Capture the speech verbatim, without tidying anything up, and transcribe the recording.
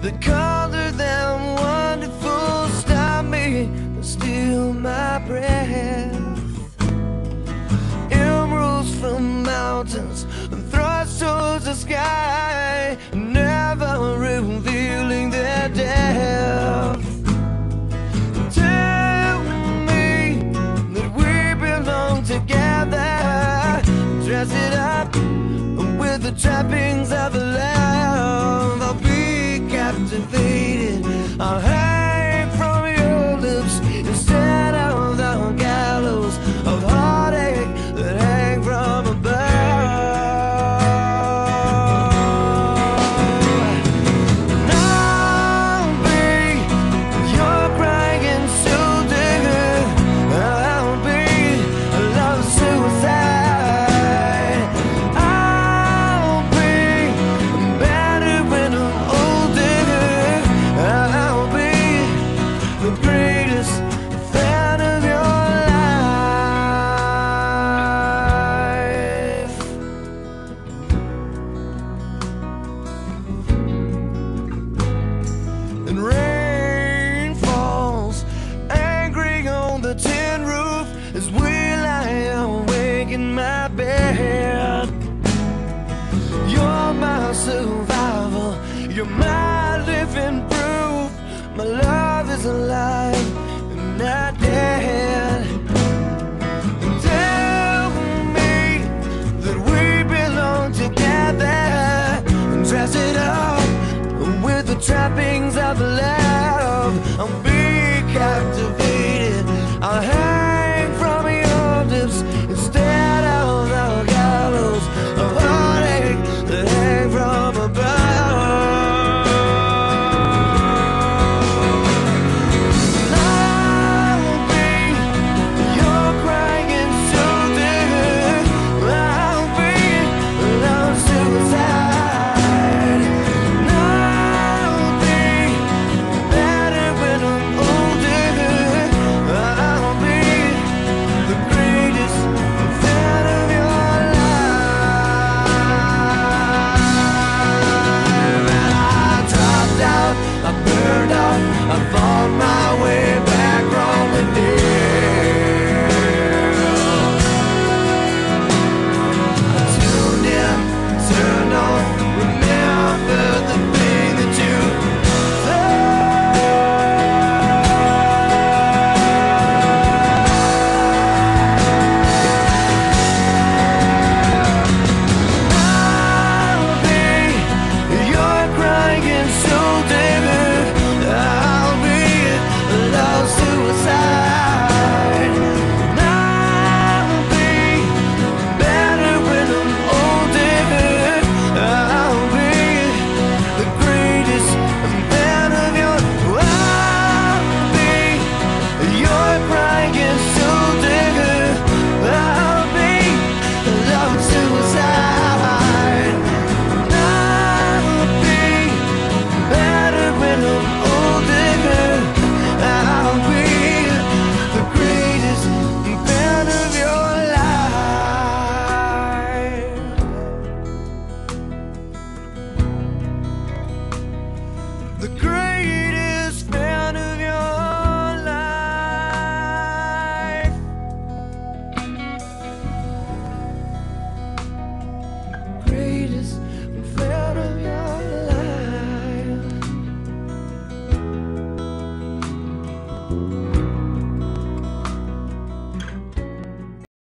the color that wonderful stop me, steal my breath. Emeralds from mountains and thrust towards the sky, never revealing their depth. Tell me that we belong together. Dress it up with the trappings of love. I'll be captivated. I'll hang from your lips instead of the gallows of heartache that hang from above. And I'll be your crying soul digger. I'll be a love suicide. I'll be better when I'm older. I'll be the greatest fan of your life. And rain falls angry on the tin roof as we lie awake in my bed. You're my survival, you're my living proof. My love is alive and not dead. And tell me that we belong together, and dress it up with the trappings of love. I'll be captivated. I'll hang from your lips instead of the gallows of heartache that hang from above. I fought my way back from the dead. I tuned in, turned on, remember the thing that you I'll be your crying soul digger. Suicide. I'll be better when I'm older. I'll be the greatest fan of your. I'll be your crying soul digger. I'll be love suicide. I'll be better when I'm older. I'll be the greatest fan of your life. The greatest